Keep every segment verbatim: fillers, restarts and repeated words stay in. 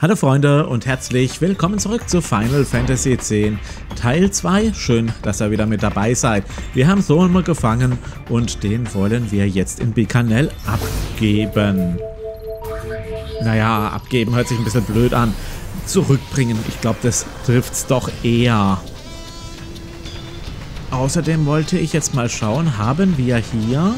Hallo Freunde und herzlich willkommen zurück zu Final Fantasy X Teil zwei. Schön, dass ihr wieder mit dabei seid. Wir haben Thorme gefangen und den wollen wir jetzt in Bikanel abgeben. Naja, abgeben hört sich ein bisschen blöd an. Zurückbringen, ich glaube, das trifft's doch eher. Außerdem wollte ich jetzt mal schauen, haben wir hier...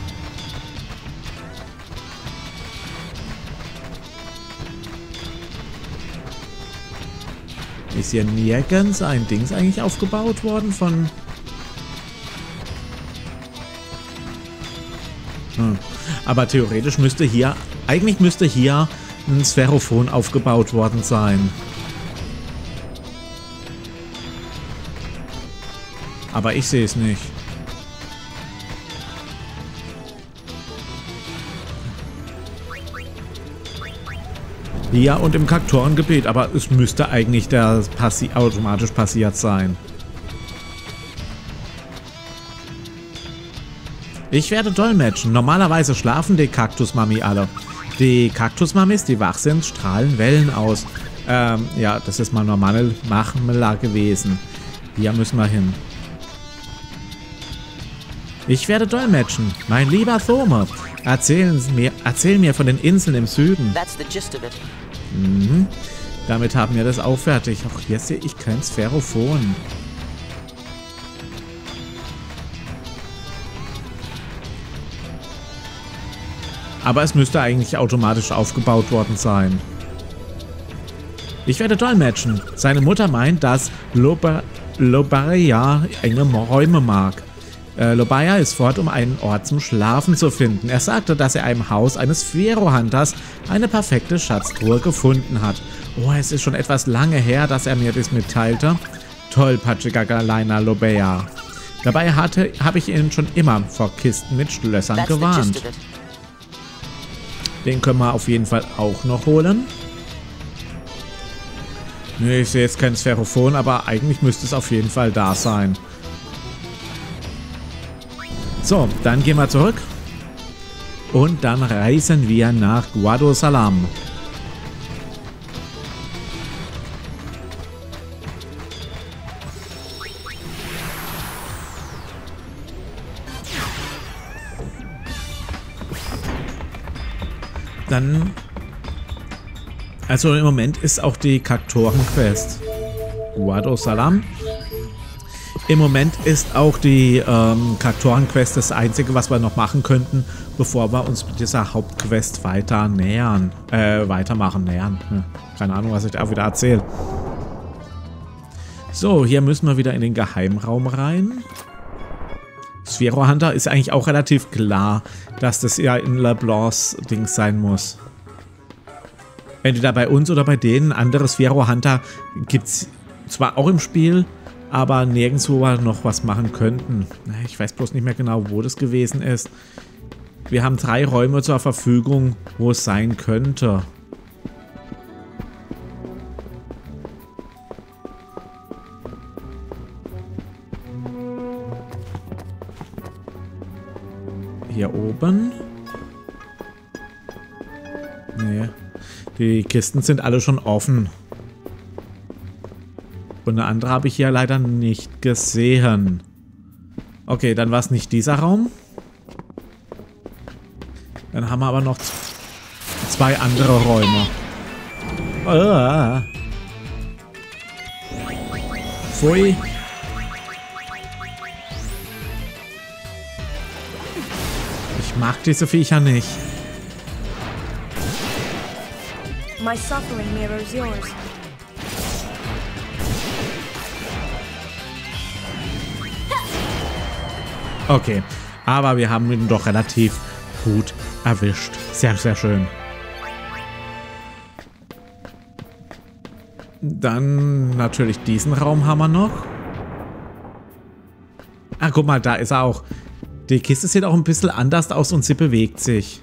Ist hier nirgends ein Dings eigentlich aufgebaut worden von... Hm. Aber theoretisch müsste hier... Eigentlich müsste hier ein Sphärophon aufgebaut worden sein. Aber ich sehe es nicht. Ja, und im Kaktorengebiet, aber es müsste eigentlich der passi automatisch passiert sein. Ich werde dolmetschen. Normalerweise schlafen die Kaktusmami alle. Die Kaktusmamis, die wach sind, strahlen Wellen aus. Ähm, ja, das ist mal normal Machmela gewesen. Hier müssen wir hin. Ich werde dolmetschen. Mein lieber Thorme, erzählen Sie mir, erzähl mir von den Inseln im Süden. Mhm. Damit haben wir das auch fertig. Auch hier sehe ich kein Sphärophon. Aber es müsste eigentlich automatisch aufgebaut worden sein. Ich werde dolmetschen. Seine Mutter meint, dass Loba Lobaya enge Räume mag. Äh, Lobaya ist fort, um einen Ort zum Schlafen zu finden. Er sagte, dass er im Haus eines Sphero-Hunters eine perfekte Schatztruhe gefunden hat. Oh, es ist schon etwas lange her, dass er mir das mitteilte. Tollpatschiger kleiner Lobaya. Dabei hatte, habe ich ihn schon immer vor Kisten mit Schlössern gewarnt. Den können wir auf jeden Fall auch noch holen. Nee, ich sehe jetzt kein Sphärophon, aber eigentlich müsste es auf jeden Fall da sein. So, dann gehen wir zurück. Und dann reisen wir nach Guadosalam. Dann... Also im Moment ist auch die Kaktoren-Quest. Guadosalam. Im Moment ist auch die ähm, Kaktoren-Quest das Einzige, was wir noch machen könnten, bevor wir uns mit dieser Hauptquest weiter nähern. Äh, weitermachen, nähern. Hm. Keine Ahnung, was ich da wieder erzähle. So, hier müssen wir wieder in den Geheimraum rein. Sphero-Hunter ist eigentlich auch relativ klar, dass das ja in LeBlancs Ding sein muss. Entweder bei uns oder bei denen. Andere Sphero-Hunter gibt es zwar auch im Spiel, aber nirgends, wo wir noch was machen könnten. Ich weiß bloß nicht mehr genau, wo das gewesen ist. Wir haben drei Räume zur Verfügung, wo es sein könnte. Hier oben. Nee. Die Kisten sind alle schon offen. Und eine andere habe ich hier leider nicht gesehen. Okay, dann war es nicht dieser Raum. Dann haben wir aber noch zwei andere Räume. Ah. Pfui. Ich mag diese Viecher nicht. My suffering mirrors yours. Okay, aber wir haben ihn doch relativ gut erwischt. Sehr, sehr schön. Dann natürlich diesen Raum haben wir noch. Ah, guck mal, da ist er auch. Die Kiste sieht auch ein bisschen anders aus und sie bewegt sich.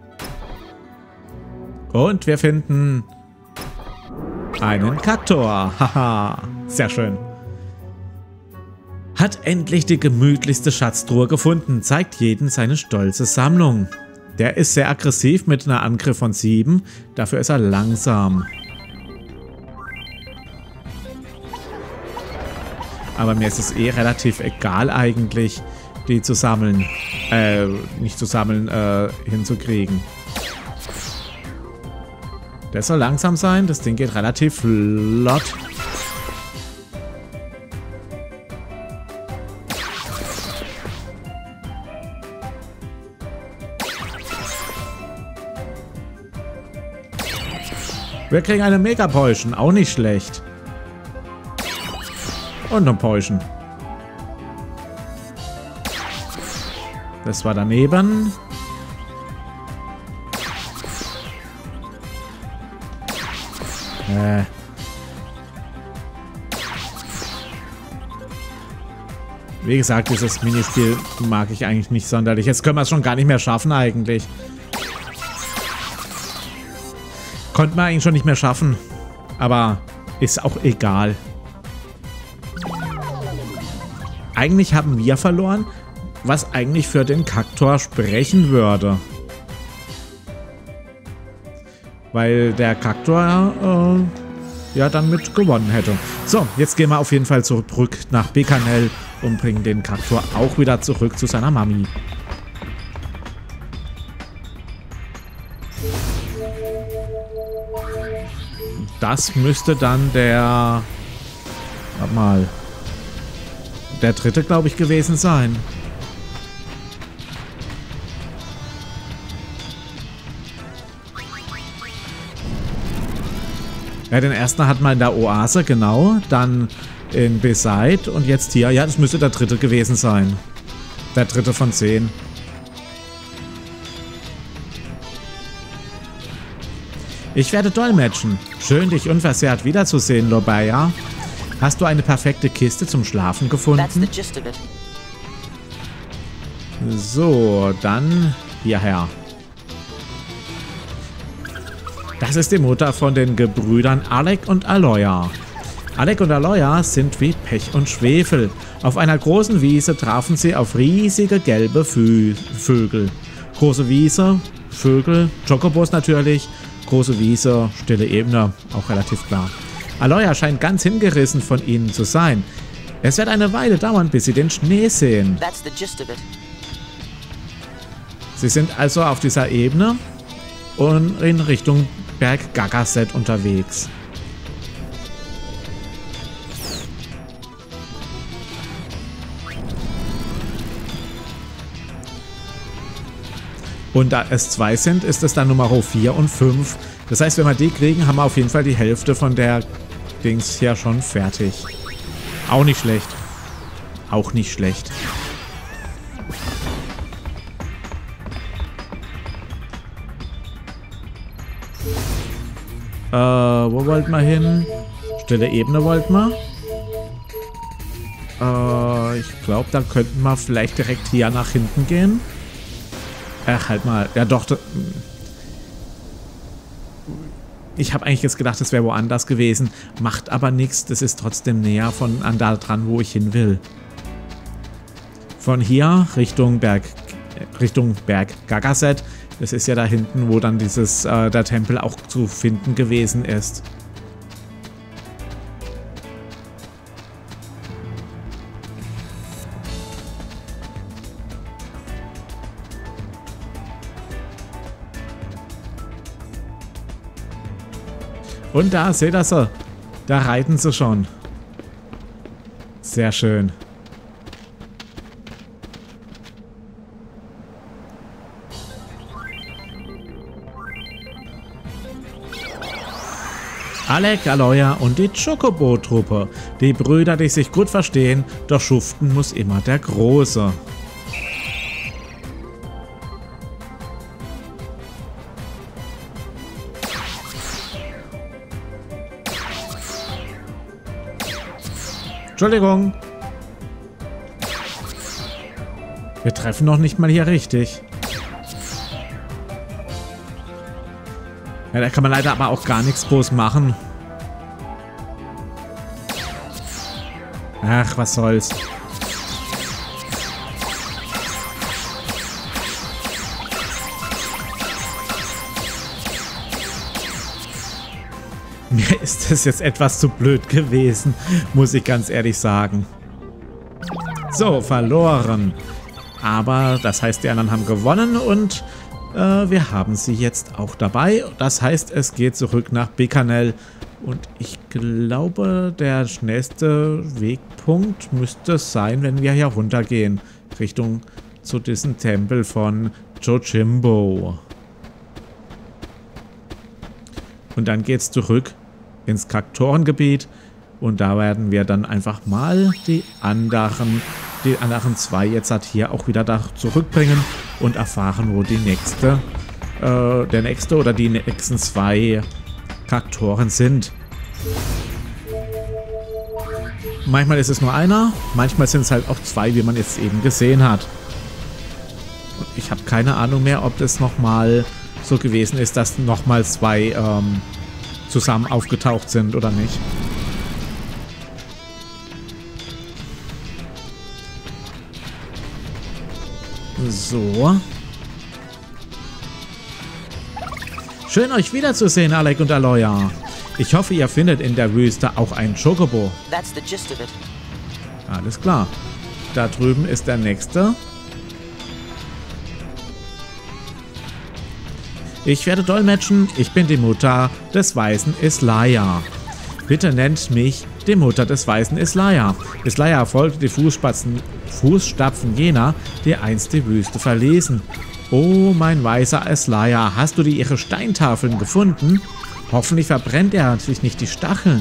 Und wir finden einen Kaktor. Haha, sehr schön. Hat endlich die gemütlichste Schatztruhe gefunden, zeigt jeden seine stolze Sammlung. Der ist sehr aggressiv mit einer Angriff von sieben, dafür ist er langsam. Aber mir ist es eh relativ egal eigentlich, die zu sammeln. Äh, nicht zu sammeln, äh, hinzukriegen. Der soll langsam sein. Das Ding geht relativ flott. Wir kriegen eine Mega-Potion. Auch nicht schlecht. Und eine Potion. Das war daneben. Äh. Wie gesagt, dieses Minispiel mag ich eigentlich nicht sonderlich. Jetzt können wir es schon gar nicht mehr schaffen eigentlich. Konnten wir eigentlich schon nicht mehr schaffen. Aber ist auch egal. Eigentlich haben wir verloren, was eigentlich für den Kaktor sprechen würde. Weil der Kaktor äh, ja dann mit gewonnen hätte. So, jetzt gehen wir auf jeden Fall zurück nach Bikanel und bringen den Kaktor auch wieder zurück zu seiner Mami. Das müsste dann der... Warte mal. Der dritte, glaube ich, gewesen sein. Ja, den ersten hat man in der Oase, genau. Dann in Beside und jetzt hier. Ja, das müsste der dritte gewesen sein. Der dritte von zehn. Ich werde dolmetschen. Schön, dich unversehrt wiederzusehen, Lobaya. Hast du eine perfekte Kiste zum Schlafen gefunden? So, dann hierher. Das ist die Mutter von den Gebrüdern Alec und Aloya. Alec und Aloya sind wie Pech und Schwefel. Auf einer großen Wiese trafen sie auf riesige gelbe Vö Vögel. Große Wiese, Vögel, Chocobos natürlich. Große Wiese, stille Ebene, auch relativ klar. Aloya scheint ganz hingerissen von ihnen zu sein. Es wird eine Weile dauern, bis sie den Schnee sehen. Sie sind also auf dieser Ebene und in Richtung Berg Gagaset unterwegs. Und da es zwei sind, ist es dann Nummer vier und fünf. Das heißt, wenn wir die kriegen, haben wir auf jeden Fall die Hälfte von der Dings hier schon fertig. Auch nicht schlecht. Auch nicht schlecht. Äh, wo wollten wir hin? Stille Ebene wollten wir. Äh, ich glaube, da könnten wir vielleicht direkt hier nach hinten gehen. Ach, halt mal. Ja, doch. Ich habe eigentlich jetzt gedacht, es wäre woanders gewesen. Macht aber nichts. Das ist trotzdem näher von an da dran, wo ich hin will. Von hier Richtung Berg, Richtung Berg Gagaset. Das ist ja da hinten, wo dann dieses, äh, der Tempel auch zu finden gewesen ist. Und da, seht ihr so. Da reiten sie schon. Sehr schön. Alec, Aloya und die Chocobo-Truppe. Die Brüder, die sich gut verstehen, doch schuften muss immer der Große. Entschuldigung. Wir treffen noch nicht mal hier richtig. Ja, da kann man leider aber auch gar nichts groß machen. Ach, was soll's. Mir ist das jetzt etwas zu blöd gewesen, muss ich ganz ehrlich sagen. So, verloren. Aber das heißt, die anderen haben gewonnen und äh, wir haben sie jetzt auch dabei. Das heißt, es geht zurück nach Bikanel. Und ich glaube, der nächste Wegpunkt müsste es sein, wenn wir hier runtergehen. Richtung zu diesem Tempel von Yojimbo. Und dann geht es zurück ins Kaktorengebiet. Und da werden wir dann einfach mal die anderen, die anderen zwei jetzt halt hier auch wieder da zurückbringen und erfahren, wo die nächste, äh, der nächste oder die nächsten zwei Kaktoren sind. Manchmal ist es nur einer, manchmal sind es halt auch zwei, wie man jetzt eben gesehen hat. Und ich habe keine Ahnung mehr, ob das nochmal so gewesen ist, dass nochmal zwei ähm, zusammen aufgetaucht sind oder nicht. So. Schön euch wiederzusehen, Alec und Aloya. Ich hoffe, ihr findet in der Wüste auch einen Chocobo. That's the gist of it. Alles klar. Da drüben ist der nächste. Ich werde dolmetschen. Ich bin die Mutter des weißen Islaya. Bitte nennt mich die Mutter des weißen Islaya. Islaya folgte die Fußstapfen, Fußstapfen jener, die einst die Wüste verließen. Oh, mein weißer Islaya, hast du dir ihre Steintafeln gefunden? Hoffentlich verbrennt er sich nicht die Stacheln.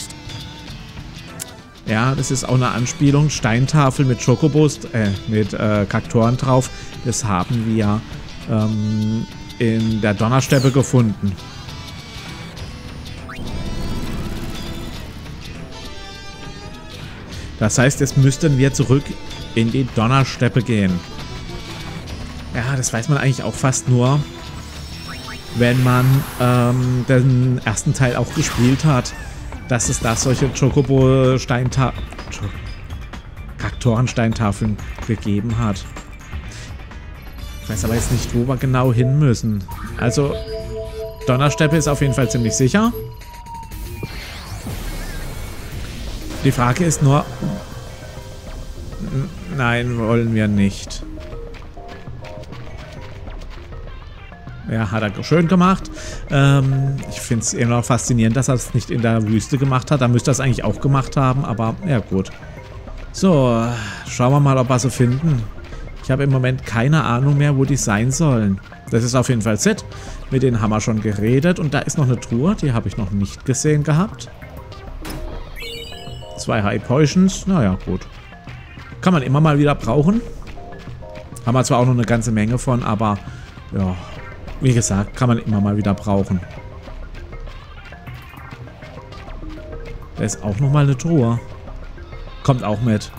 Ja, das ist auch eine Anspielung. Steintafel mit Chocobos, äh, mit äh, Kaktoren drauf. Das haben wir ähm, in der Donnersteppe gefunden. Das heißt, jetzt müssten wir zurück in die Donnersteppe gehen. Ja, das weiß man eigentlich auch fast nur, wenn man ähm, den ersten Teil auch gespielt hat, dass es da solche Chocobo-Steintafeln, Kaktoren-Steintafeln gegeben hat. Ich weiß aber jetzt nicht, wo wir genau hin müssen. Also, Donnersteppe ist auf jeden Fall ziemlich sicher. Die Frage ist nur... Nein, wollen wir nicht. Ja, hat er schön gemacht. Ähm, ich finde es immer noch faszinierend, dass er es nicht in der Wüste gemacht hat. Da müsste er es eigentlich auch gemacht haben, aber ja gut. So, schauen wir mal, ob wir sie finden. Ich habe im Moment keine Ahnung mehr, wo die sein sollen. Das ist auf jeden Fall Sid. Mit denen haben wir schon geredet. Und da ist noch eine Truhe, die habe ich noch nicht gesehen gehabt. Zwei High Potions, naja, gut. Kann man immer mal wieder brauchen. Haben wir zwar auch noch eine ganze Menge von, aber ja... Wie gesagt, kann man immer mal wieder brauchen. Da ist auch nochmal eine Truhe. Kommt auch mit.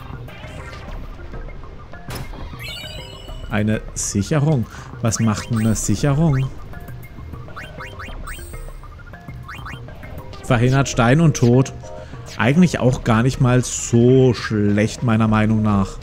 Eine Sicherung. Was macht denn eine Sicherung? Verhindert Stein und Tod. Eigentlich auch gar nicht mal so schlecht, meiner Meinung nach.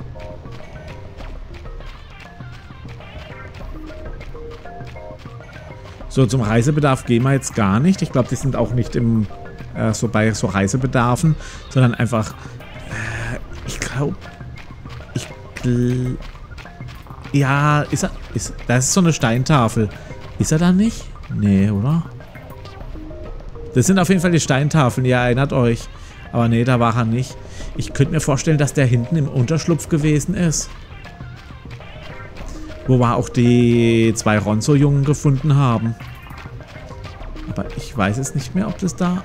So, zum Reisebedarf gehen wir jetzt gar nicht. Ich glaube, die sind auch nicht im, äh, so bei so Reisebedarfen, sondern einfach, äh, ich glaube, ich gl ja, ist er, ist, das ist so eine Steintafel. Ist er da nicht? Nee, oder? Das sind auf jeden Fall die Steintafeln, ihr erinnert euch. Aber nee, da war er nicht. Ich könnte mir vorstellen, dass der hinten im Unterschlupf gewesen ist. Wo wir auch die zwei Ronzo-Jungen gefunden haben. Aber ich weiß es nicht mehr, ob das da...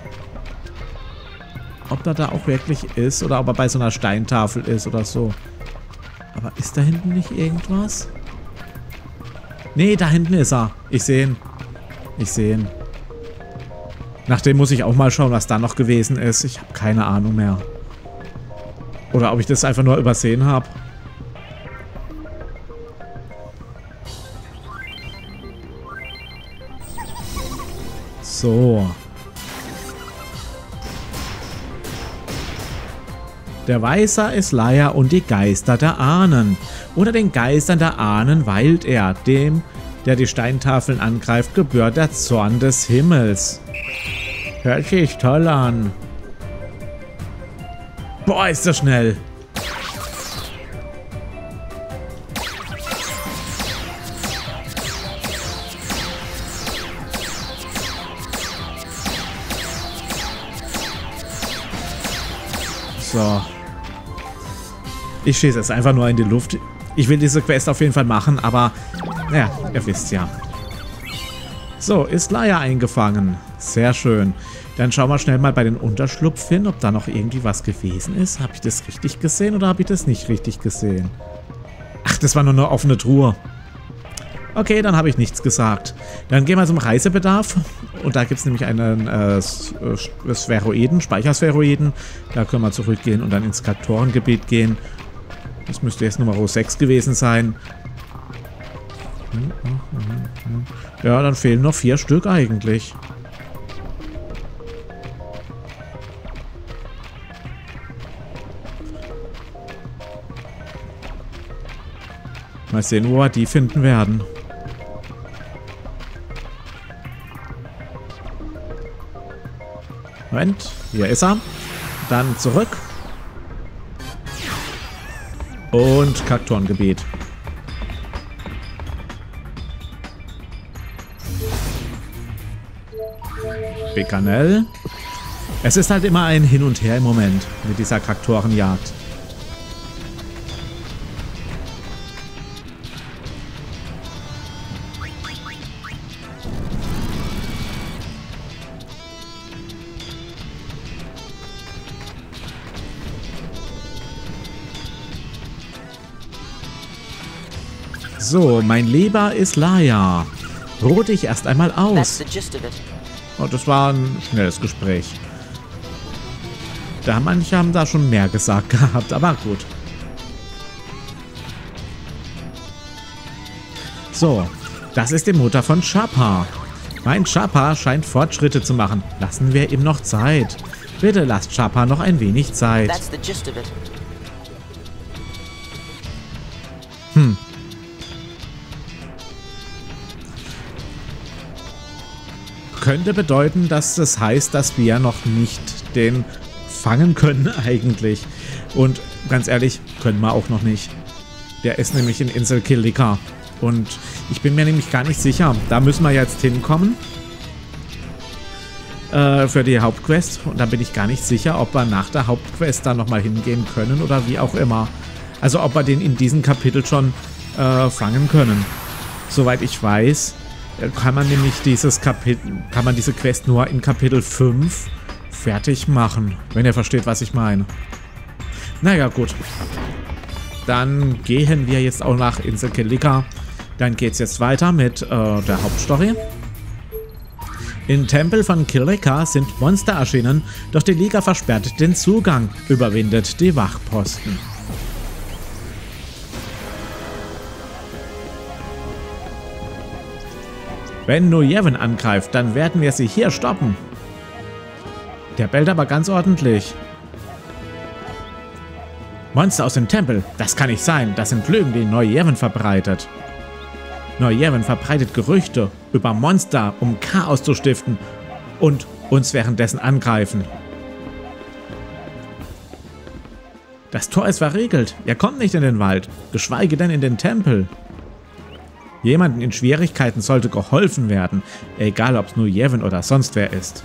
Ob da da auch wirklich ist oder ob er bei so einer Steintafel ist oder so. Aber ist da hinten nicht irgendwas? Nee, da hinten ist er. Ich sehe ihn. Ich sehe ihn. Nach dem muss ich auch mal schauen, was da noch gewesen ist. Ich habe keine Ahnung mehr. Oder ob ich das einfach nur übersehen habe. So. Der Weißer Islaya und die Geister der Ahnen. Unter den Geistern der Ahnen weilt er. Dem, der die Steintafeln angreift, gebührt der Zorn des Himmels. Hört sich toll an. Boah, ist das schnell. So. Ich schieße es einfach nur in die Luft. Ich will diese Quest auf jeden Fall machen, aber ja, ihr wisst ja. So, ist Laia eingefangen. Sehr schön. Dann schauen wir schnell mal bei den Unterschlupf hin, ob da noch irgendwie was gewesen ist. Habe ich das richtig gesehen oder habe ich das nicht richtig gesehen? Ach, das war nur eine offene Truhe. Okay, dann habe ich nichts gesagt. Dann gehen wir zum Reisebedarf. Und da gibt es nämlich einen äh, Spheroiden, Speicherspheroiden. Da können wir zurückgehen und dann ins Kaktorengebiet gehen. Das müsste jetzt Nummer sechs gewesen sein. Ja, dann fehlen noch vier Stück eigentlich. Mal sehen, wo wir die finden werden. Moment, hier ist er. Dann zurück. Und Kaktorengebiet. Bekanel. Es ist halt immer ein Hin und Her im Moment mit dieser Kaktorenjagd. So, mein Lieber ist Laia. Ruh dich erst einmal aus. Oh, das war ein schnelles Gespräch. Da manche haben da schon mehr gesagt gehabt, aber gut. So, das ist die Mutter von Chappa. Mein Chappa scheint Fortschritte zu machen. Lassen wir ihm noch Zeit. Bitte lasst Chappa noch ein wenig Zeit. Hm. Könnte bedeuten, dass das heißt, dass wir noch nicht den fangen können eigentlich. Und ganz ehrlich, können wir auch noch nicht. Der ist nämlich in Insel Kilika. Und ich bin mir nämlich gar nicht sicher. Da müssen wir jetzt hinkommen. Äh, für die Hauptquest. Und da bin ich gar nicht sicher, ob wir nach der Hauptquest da nochmal hingehen können oder wie auch immer. Also ob wir den in diesem Kapitel schon äh, fangen können. Soweit ich weiß, kann man nämlich dieses Kapitel, kann man diese Quest nur in Kapitel fünf fertig machen, wenn ihr versteht, was ich meine. Naja, gut. Dann gehen wir jetzt auch nach Insel Kilika. Dann geht es jetzt weiter mit äh, der Hauptstory. Im Tempel von Kilika sind Monster erschienen, doch die Liga versperrt den Zugang, überwindet die Wachposten. Wenn nur Yevon angreift, dann werden wir sie hier stoppen. Der bellt aber ganz ordentlich. Monster aus dem Tempel, das kann nicht sein. Das sind Lügen, die Neu-Yevon verbreitet. Neu-Yevon verbreitet Gerüchte über Monster, um Chaos zu stiften und uns währenddessen angreifen. Das Tor ist verriegelt. Er kommt nicht in den Wald, geschweige denn in den Tempel. Jemanden in Schwierigkeiten sollte geholfen werden, egal ob es nur Yevon oder sonst wer ist.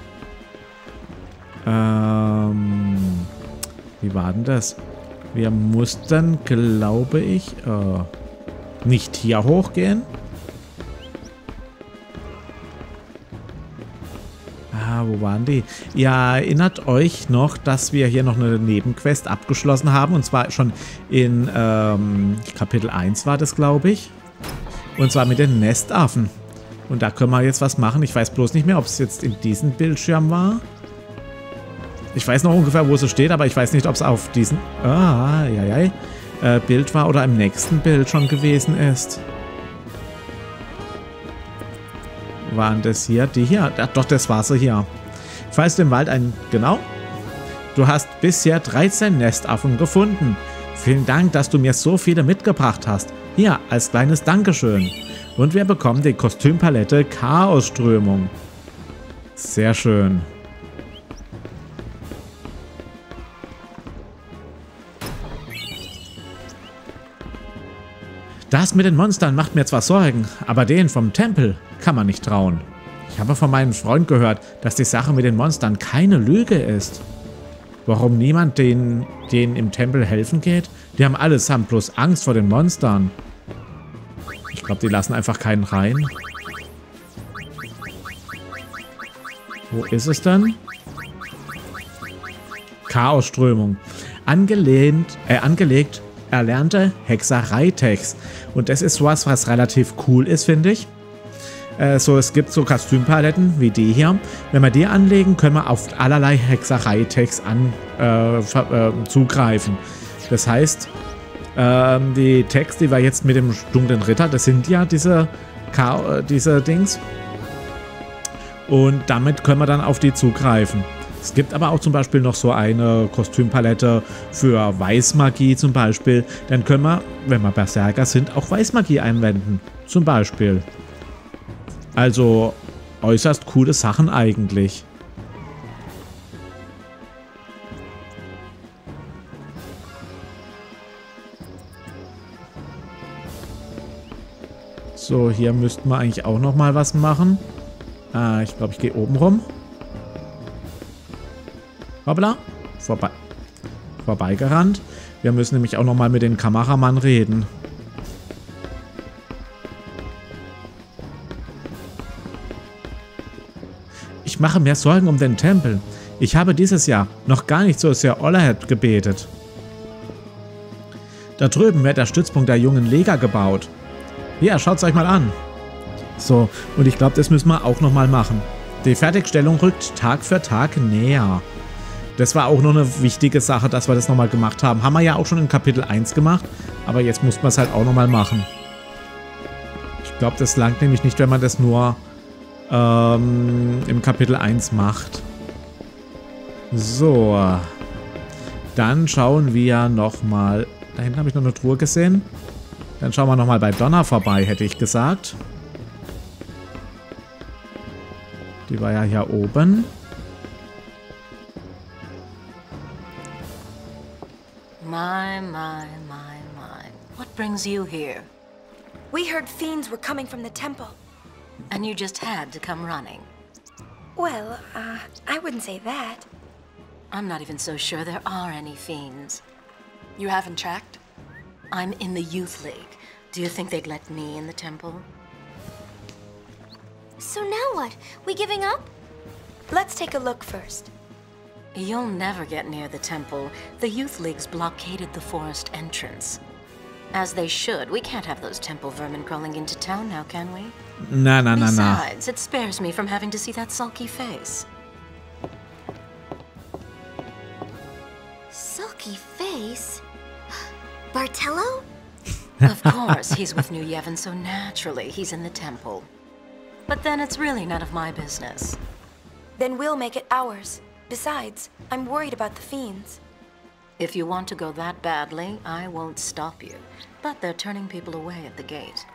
Ähm, wie war denn das? Wir mussten, glaube ich, äh, nicht hier hochgehen. Ah, wo waren die? Ihr erinnert euch noch, dass wir hier noch eine Nebenquest abgeschlossen haben, und zwar schon in ähm, Kapitel eins war das, glaube ich. Und zwar mit den Nestaffen. Und da können wir jetzt was machen. Ich weiß bloß nicht mehr, ob es jetzt in diesem Bildschirm war. Ich weiß noch ungefähr, wo es steht, aber ich weiß nicht, ob es auf diesem ah, ja, ja, äh, Bild war oder im nächsten Bild schon gewesen ist. Waren das hier? Die hier? Ach, doch, das war sie hier. Falls du im Wald ein... Genau. Du hast bisher dreizehn Nestaffen gefunden. Vielen Dank, dass du mir so viele mitgebracht hast. Hier, als kleines Dankeschön. Und wir bekommen die Kostümpalette Chaosströmung. Sehr schön. Das mit den Monstern macht mir zwar Sorgen, aber denen vom Tempel kann man nicht trauen. Ich habe von meinem Freund gehört, dass die Sache mit den Monstern keine Lüge ist. Warum niemand denen, denen im Tempel helfen geht? Die haben allesamt bloß Angst vor den Monstern. Ich glaube, die lassen einfach keinen rein. Wo ist es denn? Chaosströmung. Angelehnt, äh, angelegt erlernte Hexereitext. Und das ist sowas, was relativ cool ist, finde ich. Äh, so, es gibt so Kostümpaletten wie die hier. Wenn wir die anlegen, können wir auf allerlei Hexereitext an, äh, äh, zugreifen. Das heißt, äh, die Tags, die wir jetzt mit dem dunklen Ritter, das sind ja diese, Ka äh, diese Dings. Und damit können wir dann auf die zugreifen. Es gibt aber auch zum Beispiel noch so eine Kostümpalette für Weißmagie zum Beispiel. Dann können wir, wenn wir Berserker sind, auch Weißmagie einwenden. Zum Beispiel. Also äußerst coole Sachen eigentlich. So, hier müssten wir eigentlich auch noch mal was machen. Ah, ich glaube, ich gehe oben rum. Hoppla. Vorbei. Vorbeigerannt. Wir müssen nämlich auch noch mal mit dem Kameramann reden. Ich mache mir Sorgen um den Tempel. Ich habe dieses Jahr noch gar nicht so sehr Olaheb gebetet. Da drüben wird der Stützpunkt der jungen Lega gebaut. Ja, schaut's euch mal an. So, und ich glaube, das müssen wir auch noch mal machen. Die Fertigstellung rückt Tag für Tag näher. Das war auch noch eine wichtige Sache, dass wir das nochmal gemacht haben. Haben wir ja auch schon in Kapitel eins gemacht, aber jetzt muss man es halt auch nochmal machen. Ich glaube, das langt nämlich nicht, wenn man das nur ähm, im Kapitel eins macht. So. Dann schauen wir nochmal. Da hinten habe ich noch eine Truhe gesehen. Dann schauen wir nochmal bei Donna vorbei, hätte ich gesagt. Die war ja hier oben. My, my, my, my. What brings you here? We heard fiends were coming from the temple. And you just had to come running. Well, uh, I wouldn't say that. I'm not even so sure there are any fiends. You haven't checked? I'm in the Youth League. Do you think they'd let me in the temple? So now what? We giving up? Let's take a look first. You'll never get near the temple. The Youth League's blockaded the forest entrance. As they should. We can't have those temple vermin crawling into town now, can we? Na, na, na, na. Besides, it spares me from having to see that sulky face. Sulky face? Bartello? Of course, he's with New Yevon, so naturally he's in the temple. But then it's really none of my business. Then we'll make it ours. Besides, I'm worried about the fiends. If you want to go that badly, I won't stop you. But they're turning people away at the gate.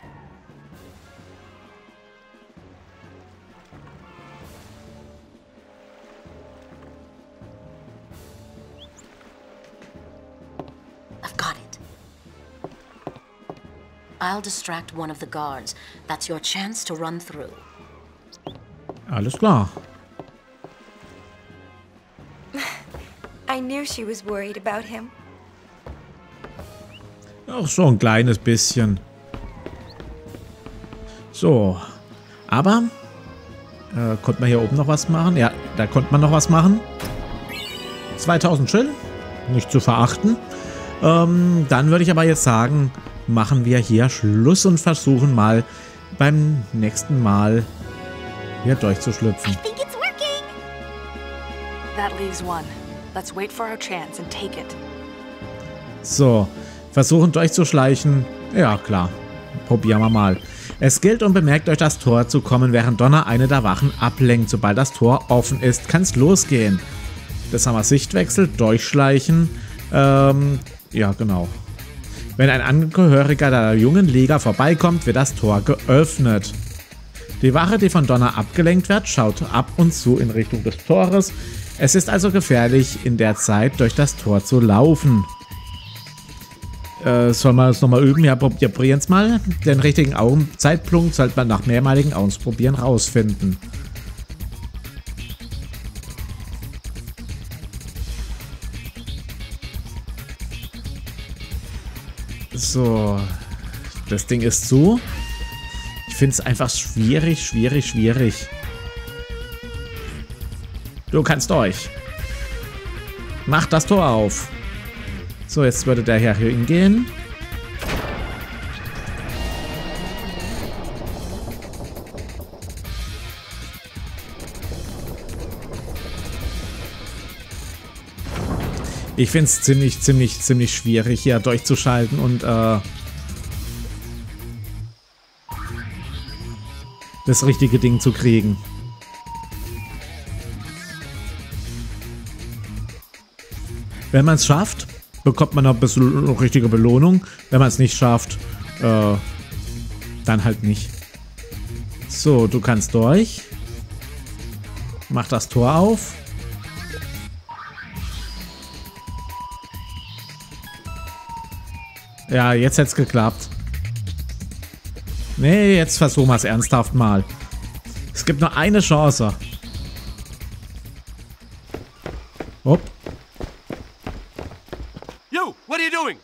I've got it. I'll distract one of the guards. That's your chance to run through. Alles klar. I knew she was worried about him. Auch so ein kleines bisschen. So. Aber, äh, konnte man hier oben noch was machen? Ja, da konnte man noch was machen. zweitausend Schill. Nicht zu verachten. Ähm, dann würde ich aber jetzt sagen, machen wir hier Schluss und versuchen mal beim nächsten Mal hier durchzuschlüpfen. I think it's working. That leaves one. Let's wait for our chance and take it. So, versuchen durchzuschleichen. Ja, klar. Probieren wir mal. Es gilt, unbemerkt durch das Tor zu kommen, während Donna eine der Wachen ablenkt. Sobald das Tor offen ist, kann es losgehen. Das haben wir Sichtwechsel, durchschleichen. Ähm, ja, genau. Wenn ein Angehöriger der jungen Lega vorbeikommt, wird das Tor geöffnet. Die Wache, die von Donna abgelenkt wird, schaut ab und zu in Richtung des Tores. Es ist also gefährlich, in der Zeit durch das Tor zu laufen. Äh, sollen wir es nochmal üben? Ja, probieren es mal. Den richtigen Augen Zeitpunkt sollte man nach mehrmaligen Ausprobieren rausfinden. So. Das Ding ist zu. Ich finde es einfach schwierig, schwierig, schwierig. Du kannst durch. Mach das Tor auf. So, jetzt würde der hier hingehen. Ich finde es ziemlich, ziemlich, ziemlich schwierig, hier durchzuschalten und äh, das richtige Ding zu kriegen. Wenn man es schafft, bekommt man noch ein bisschen richtige Belohnung. Wenn man es nicht schafft, äh, dann halt nicht. So, du kannst durch. Mach das Tor auf. Ja, jetzt hätte es geklappt. Nee, jetzt versuchen wir es ernsthaft mal. Es gibt nur eine Chance. Hopp. You, what are you doing?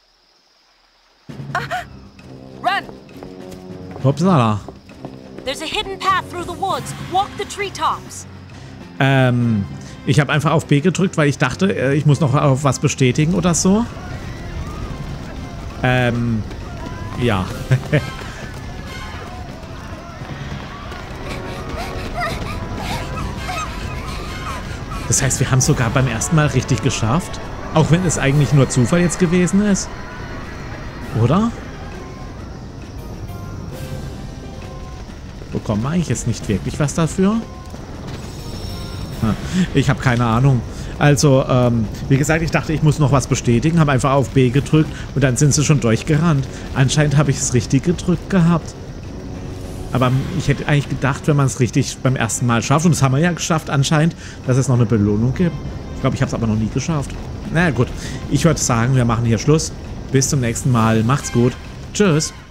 Run! Hoppsala. There's a hidden path through the woods. Walk the treetops. Ähm, ich habe einfach auf B gedrückt, weil ich dachte, äh, ich muss noch auf was bestätigen oder so. Ähm, ja. Das heißt, wir haben es sogar beim ersten Mal richtig geschafft. Auch wenn es eigentlich nur Zufall jetzt gewesen ist. Oder? Bekommen wir eigentlich jetzt nicht wirklich was dafür? Ich habe keine Ahnung. Also, ähm, wie gesagt, ich dachte, ich muss noch was bestätigen, habe einfach auf B gedrückt und dann sind sie schon durchgerannt. Anscheinend habe ich es richtig gedrückt gehabt. Aber ich hätte eigentlich gedacht, wenn man es richtig beim ersten Mal schafft, und das haben wir ja geschafft anscheinend, dass es noch eine Belohnung gibt. Ich glaube, ich habe es aber noch nie geschafft. Na gut, ich würde sagen, wir machen hier Schluss. Bis zum nächsten Mal. Macht's gut. Tschüss.